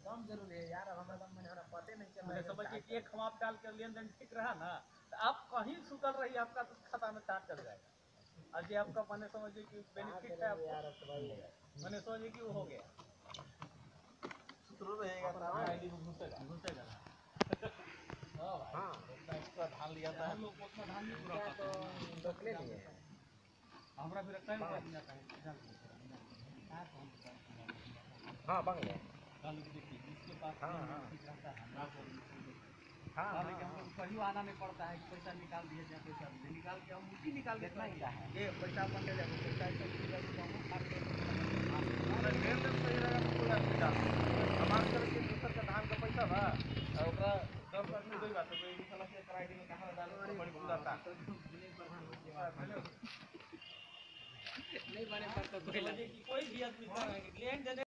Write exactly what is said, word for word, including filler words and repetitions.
कम जरूरी है यार, हमारा काम मैंने हमारा पते नहीं चल रहा है। समझिए कि एक हम आप डाल कर लेन देन ठीक रहा ना, तो आप कहीं सुतल रही आपका तो खाता में चार्ज चल जाएगा। और जो आपका मैंने समझिए कि बेनिफिट है आपको, मैंने समझिए कि वो हो गया सुतरो रहेगा, आईडी में घुसेगा घुसेगा हाँ एक्स्ट्रा धान लिया था हम लोग, उतना धान नहीं पूरा तो लोग ले लिए हमारा भी रखता है जाता है हाँ बन गया चालू देखिए जिसके पास हाँ हाँ रहता है हाँ हाँ लेकिन हमको कहीं आना नहीं पड़ता है कि पैसा निकाल दिए जाए, पैसा निकाल के हम उसी निकाल के इतना ही है ये पैसा अपन ले जाए पैसा ऐसा मिलेगा तो हम खाते हैं लेन देन सही रहेगा तो कोई असुविधा नहीं। हमारे तरफ से दूसर का धान का पैसा बा और ओकरा दस लाख में कोई बात तो कोई साला से कराई में कहां डाल बड़ी पूरा था नहीं बने पर तो कोई भी आदमी लेन देन